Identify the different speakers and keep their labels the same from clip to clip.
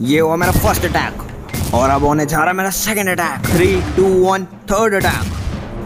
Speaker 1: ये हुआ मेरा फर्स्ट अटैक और अब होने जा रहा है मेरा second attack. 3 2 1 third attack.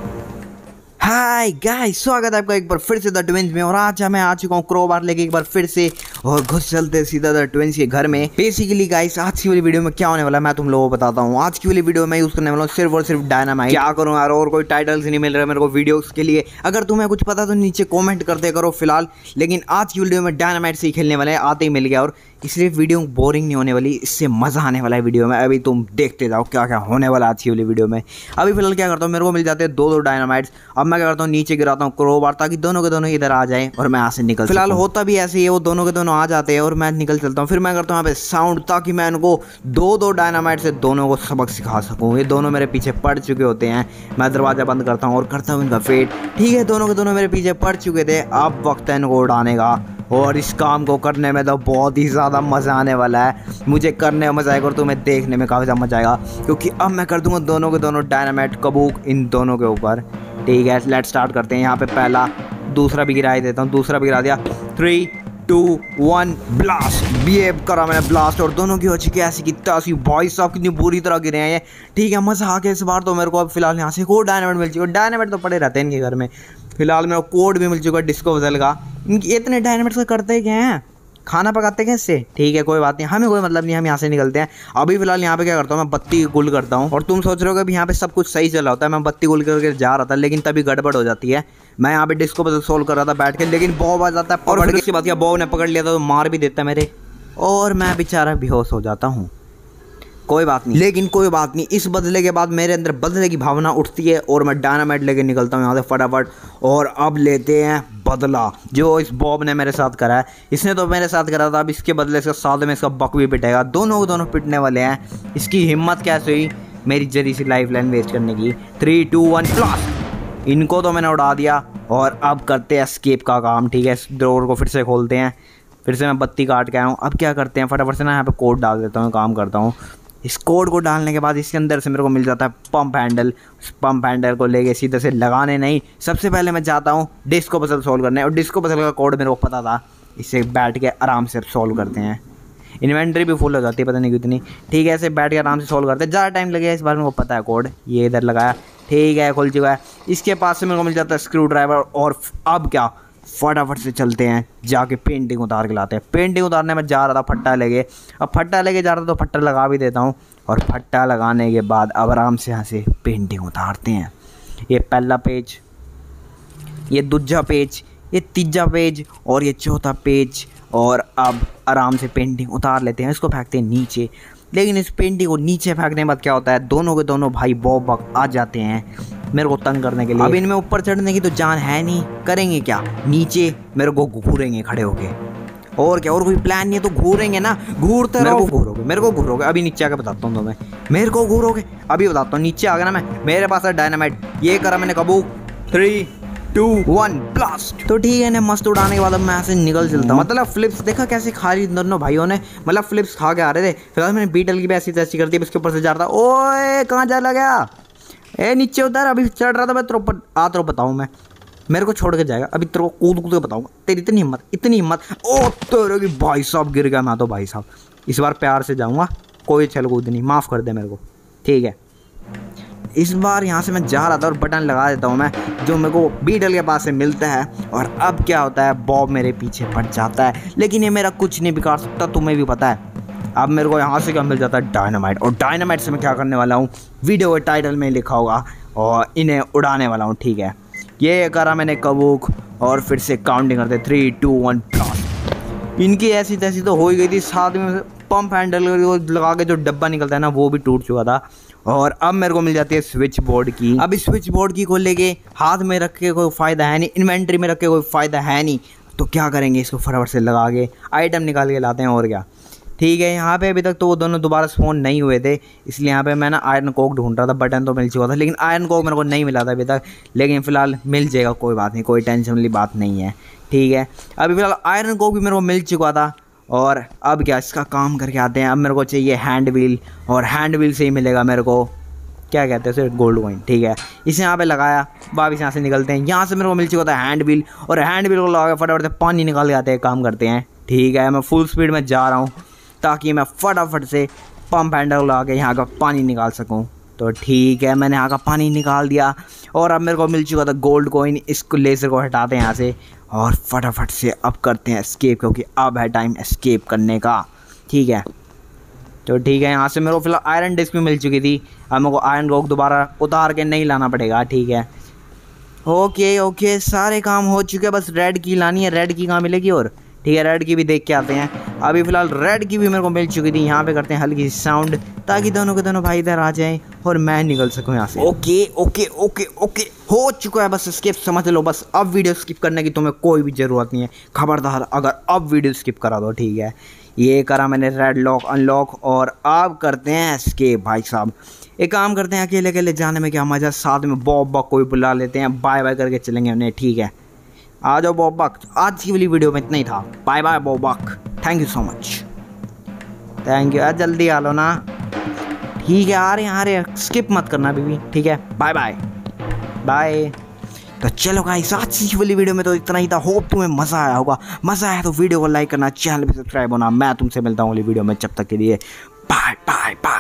Speaker 1: Hi guys, स्वागत है आपका एक बार फिर से द ट्विंस में। और आज मैं आ चुका हूँ क्रोबार लेके एक बार फिर से और घुस चलते सीधा द ट्विंस के घर में। बेसिकली गाइस, आज की वाली वीडियो में क्या होने वाला है मैं तुम लोगों को बताता हूँ। आज की वाली वीडियो में यूज करने वाला हूँ सिर्फ और सिर्फ डायनामाइट। क्या करूँ यार, और कोई टाइटल्स नहीं मिल रहा है मेरे को वीडियोस के लिए। अगर तुम्हें कुछ पता तो नीचे कॉमेंट करते करो फिलहाल। लेकिन आज की वीडियो में डायनामाइट से ही खेलने वाले हैं, आते ही मिल गया। और इसलिए वीडियो बोरिंग नहीं होने वाली, इससे मज़ा आने वाला है वीडियो में। अभी तुम देखते जाओ क्या क्या होने वाला आज की वाली वीडियो में। अभी फिलहाल क्या करता हूँ, मेरे को मिल जाते हैं दो डायनामाइट्स। अब मैं क्या करता हूँ, नीचे गिराता हूँ क्रोबार ताकि दोनों के दोनों इधर आ जाए और मैं यहाँ से निकल। फिलहाल होता भी ऐसे ही है, वो दोनों के दोनों आ जाते हैं और मैं निकल चलता हूँ। फिर मैं करता हूँ यहाँ पे साउंड ताकि मैं इनको दो डायनामाइट से दोनों को सबक सिखा सकूँ। ये दोनों मेरे पीछे पड़ चुके होते हैं। मैं दरवाज़ा बंद करता हूँ और करता हूँ इनका फेट। ठीक है, दोनों के दोनों मेरे पीछे पड़ चुके थे। अब वक्त है इनको उड़ाने का और इस काम को करने में तो बहुत ही ज़्यादा मज़ा आने वाला है। मुझे करने में मज़ा आएगा और तुम्हें देखने में काफ़ी ज़्यादा मज़ा आएगा, क्योंकि अब मैं कर दूंगा दोनों के दोनों डायनामाइट कबूक इन दोनों के ऊपर। ठीक है, लेट स्टार्ट करते हैं। यहाँ पे पहला, दूसरा भी गिरा ही देता हूँ। दूसरा भी गिरा दिया। 3 2 1 ब्लास्ट। बिहेव करा मैंने ब्लास्ट और दोनों की हो चुकी है ऐसी की तैसी। भाई साहब कितनी बुरी तरह गिरे हैं ये। ठीक है, मज़ा आ गया इस बार तो मेरे को। अब फिलहाल यहाँ से एक और डायनामाइट मिल चुका है। डायनामाइट तो पड़े रहते हैं इनके घर में। फिलहाल मेरे को कोड भी मिल चुका है डिस्को वजल का। इनकी इतने डायनामाइट्स करते क्या हैं, खाना पकाते हैं इससे। ठीक है, कोई बात नहीं, हमें कोई मतलब नहीं, हम यहाँ से निकलते हैं। अभी फिलहाल यहाँ पे क्या करता हूँ, मैं बत्ती गुल करता हूँ। और तुम सोच रहे हो कि अभी यहाँ पे सब कुछ सही चला होता है। मैं बत्ती गुल करके जा रहा था, लेकिन तभी गड़बड़ हो जाती है। मैं यहाँ पे डिस्को पजल सोल्व कर रहा था बैठ के, लेकिन बॉब आ जाता है और फिर उसके बाद क्या बॉब ने पकड़ लिया था तो मार भी देता मेरे, और मैं बेचारा बेहोश हो जाता हूँ। कोई बात नहीं, लेकिन कोई बात नहीं। इस बदले के बाद मेरे अंदर बदले की भावना उठती है और मैं डायनामाइट लेके निकलता हूँ यहाँ से फटाफट। और अब लेते हैं बदला जो इस बॉब ने मेरे साथ करा है। इसने तो मेरे साथ करा था, अब इसके बदले इसका साथ में इसका बक भी पिटेगा। दोनों के दोनों पिटने वाले हैं। इसकी हिम्मत कैसे हुई मेरी जरी सी लाइफ लाइन वेस्ट करने की। 3 2 1 ब्लास्ट। इनको तो मैंने उड़ा दिया और अब करते हैं एस्केप का काम। ठीक है, इस डोर को फिर से खोलते हैं। फिर से मैं बत्ती काट के आया हूँ। अब क्या करते हैं, फटाफट से ना यहाँ पे कोड डाल देता हूँ, काम करता हूँ। इस कोड को डालने के बाद इसके अंदर से मेरे को मिल जाता है पंप हैंडल। उस पंप हैंडल को लेके सीधे से लगाने नहीं, सबसे पहले मैं जाता हूँ डिस्को पजल सोल्व करने। और डिस्को पजल का कोड मेरे को पता था, इससे बैठ के आराम से सोल्व करते हैं। इन्वेंट्री भी फुल हो जाती है, पता नहीं कितनी। ठीक है, ऐसे बैठ के आराम से सोल्व करते हैं। ज़्यादा टाइम लगेगा इस बार, मेरे को पता है कोड। ये इधर लगाया, ठीक है, खुल चुका है। इसके पास से मेरे को मिल जाता है स्क्रू ड्राइवर। और अब क्या, फटाफट से चलते हैं, जाके पेंटिंग उतार के लाते हैं। पेंटिंग उतारने में जा रहा था फट्टा लेके। अब फट्टा लेके जा रहा था तो फट्टा लगा भी देता हूँ। और फट्टा लगाने के बाद अब आराम से यहाँ से पेंटिंग उतारते हैं। ये पहला पेज, ये दूसरा पेज, ये तीसरा पेज और ये चौथा पेज। और अब आराम से पेंटिंग उतार लेते हैं। इसको फेंकते हैं नीचे। लेकिन इस पेंटिंग को नीचे फेंकने के बाद क्या होता है, दोनों के दोनों भाई बॉब बक आ जाते हैं मेरे को तंग करने के लिए। अब इनमें ऊपर चढ़ने की तो जान है नहीं, करेंगे क्या, नीचे मेरे को घूरेंगे खड़े होके। और क्या, और कोई प्लान नहीं है तो घूरेंगे ना, घूरते रहो। मेरे को घूरोगे। अभी नीचे आके बताता हूँ तुम्हें, मेरे को घूरोगे अभी बताता हूँ। नीचे आ गया ना मैं, मेरे पास है डायनामाइट। ये करा मैंने कबूक। 3 2 1 ब्लास्ट। तो ठीक है ना, मस्त उड़ाने के बाद अब मैं यहाँ से निकल चलता हूँ। मतलब फ्लिप्स देखा कैसे खा रही दोनों भाइयों ने, मतलब फ्लिप्स खा के आ रहे थे। फिलहाल मैंने बीटल की भी ऐसी तैसी कर दी, इसके ऊपर से जा रहा था। ओए कहाँ जा लगा, ए नीचे उतर। अभी चढ़ रहा था मैं, तेरे बताऊँ मैं, मेरे को छोड़ के जाएगा। अभी तेरे को कूद के बताऊँगा। तेरी इतनी हिम्मत। ओ तेरे की, भाई साहब गिर गया मैं तो। भाई साहब इस बार प्यार से जाऊँगा, कोई छल कूद नहीं, माफ़ कर दे मेरे को। ठीक है, इस बार यहाँ से मैं जा रहा था और बटन लगा देता हूँ मैं, जो मेरे को बीटल के पास से मिलता है। और अब क्या होता है, बॉब मेरे पीछे पड़ जाता है। लेकिन ये मेरा कुछ नहीं बिगाड़ सकता, तुम्हें भी पता है। अब मेरे को यहाँ से क्या मिल जाता है, डायनामाइट। और डायनामाइट से मैं क्या करने वाला हूँ, वीडियो के टाइटल में लिखा होगा, और इन्हें उड़ाने वाला हूँ। ठीक है, ये करा मैंने कबूक और फिर से काउंटिंग करते 3 2 1 ब्लास्ट। इनकी ऐसी तैसी तो हो ही गई थी। साथ में पंप हैंडल लगा के जो डब्बा निकलता है ना, वो भी टूट चुका था। और अब मेरे को मिल जाती है स्विच बोर्ड की। अब इस स्विच बोर्ड की को लेके हाथ में रख के कोई फ़ायदा है नहीं, इन्वेंट्री में रख के कोई फ़ायदा है नहीं। तो क्या करेंगे, इसको फटाफट से लगा के आइटम निकाल के लाते हैं। और क्या, ठीक है, यहाँ पे अभी तक तो वो दोनों दोबारा स्पॉन नहीं हुए थे, इसलिए यहाँ पे मैं ना आयरन कोक ढूंढ रहा था। बटन तो मिल चुका था, लेकिन आयरन कोक मेरे को नहीं मिला था अभी तक। लेकिन फ़िलहाल मिल जाएगा, कोई बात नहीं, कोई टेंशन वाली बात नहीं है। ठीक है, अभी फ़िलहाल आयरन कोक भी मेरे को मिल चुका था। और अब क्या, इसका काम करके आते हैं। अब मेरे को चाहिए हैंड व्हील, और हैंड व्हील से ही मिलेगा मेरे को, क्या कहते हैं उसे, गोल्ड कॉइन। ठीक है, इसे यहाँ पे लगाया, वापस यहाँ से निकलते हैं। यहाँ से मेरे को मिल चुका था हैंड व्हील, और हैंड व्हील को लगा के फटाफट से पानी निकाल के आते हैं, काम करते हैं। ठीक है, मैं फुल स्पीड में जा रहा हूँ। ताकि मैं फटाफट से पंप हैंडल लगा के यहाँ का पानी निकाल सकूँ। तो ठीक है, मैंने यहाँ का पानी निकाल दिया और अब मेरे को मिल चुका था गोल्ड कॉइन। इसको लेज़र को हटाते हैं यहाँ से और फटाफट से अब करते हैं एस्केप, क्योंकि अब है टाइम एस्केप करने का। ठीक है, तो ठीक है, यहाँ से मेरे को फिलहाल आयरन डिस्क भी मिल चुकी थी। अब मेरे को आयरन रोक दोबारा उतार के नहीं लाना पड़ेगा। ठीक है, ओके ओके, सारे काम हो चुके हैं, बस रेड की लानी है। रेड की कहाँ मिलेगी? और ठीक है, रेड की भी देख के आते हैं। अभी फ़िलहाल रेड की भी मेरे को मिल चुकी थी। यहाँ पे करते हैं हल्की सी साउंड ताकि दोनों के दोनों भाई इधर आ जाएं और मैं निकल सकूँ यहाँ से। ओके ओके ओके ओके, हो चुका है बस स्किप, समझ लो। बस अब वीडियो स्किप करने की तुम्हें कोई भी ज़रूरत नहीं है, खबरदार अगर अब वीडियो स्किप करा दो। ठीक है, ये करा मैंने रेड लॉक अनलॉक और अब करते हैं एस्केप। भाई साहब एक काम करते हैं, अकेले अकेले जाने में क्या मज़ा, साथ में बॉब बक को भी बुला लेते हैं, बाय बाय करके चलेंगे उन्हें। ठीक है, आ जाओ बॉब बक। आज की वाली वीडियो में इतना ही था। Bye bye Bob Buck, thank you so much. Thank you यार, जल्दी आ लो ना। ठीक है, आ रहे हैं, स्किप मत करना बीबी। ठीक है, बाय बाय बाय। तो चलो गाइस, आज की वाली वीडियो में तो इतना ही था। होप तुम्हें मज़ा आया होगा। मज़ा आया तो वीडियो को लाइक करना, चैनल पे सब्सक्राइब होना। मैं तुमसे मिलता हूँ अगली वीडियो में, जब तक के लिए बाय बाय बाय।